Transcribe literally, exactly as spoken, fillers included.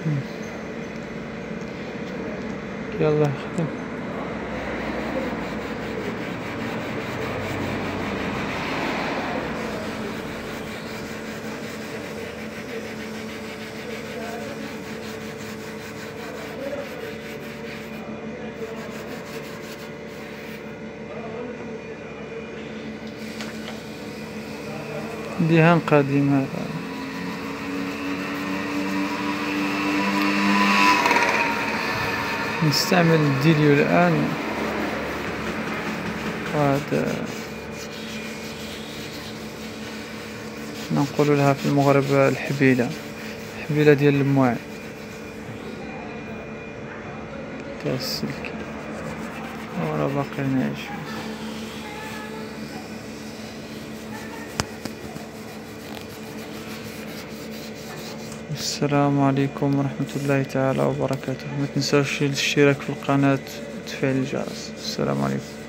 يلا خدم. دهان قديم هذا. نستعمل الديليو الآن، وهذا نقول لها في المغرب الحبيلة، الحبيلة ديال المواعن تاع السلك، وراه باقي ناعش. السلام عليكم ورحمة الله تعالى وبركاته. ما تنساوش الاشتراك في القناة وتفعيل الجرس. السلام عليكم.